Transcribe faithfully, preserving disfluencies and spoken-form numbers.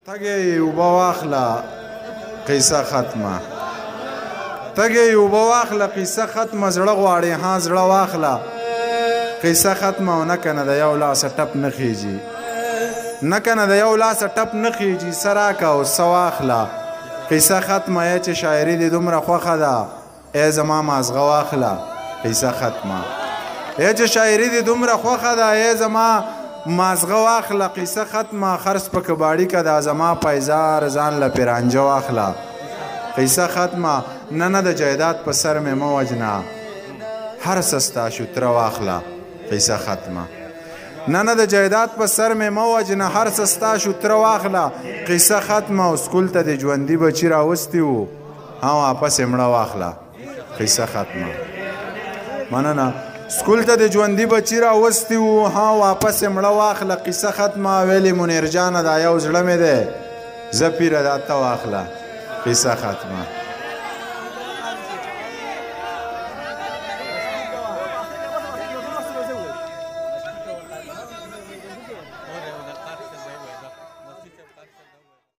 تږی اوبه واخله قصه ختمه تږی اوبه واخله قصه ختمه زړه غواړي ها زړه واخله قصه ختمه او نه کنه د یو لاسه ټپ نه خیږي نه کنه د یو لاسه ټپ نه خیږي څه راکه او څه واخله قصه ختمه ای چې شاعري دې دومره خوښه ده ای زما مازغه واخله قصه ختمه ای چې شاعري دې دومره خوښه ده ای زما مازغه واخله قصه ختمه خرڅ په کباړي که دا زما پیزار ځان له پیرانجه واخله قصه ختمه نه نه د جایداد په سر مې مه وجنه هر څه ستا شوتره واخله قصه ختمه نه نه د جایداد په سر مې مه وجنه هر څه ستا شوتره واخله قصه ختمه او سکول ته د ژوندي بچي راوستي وو ها واپس یې مړه واخله قصه ختمه مننه سکول ته د ژوندي بچي راوستي وو ها واپس یې مړه واخله قصه ختمه ویلې منیر جانه دا یو زړه مې دی زه پیره دا ته واخله قصه ختمه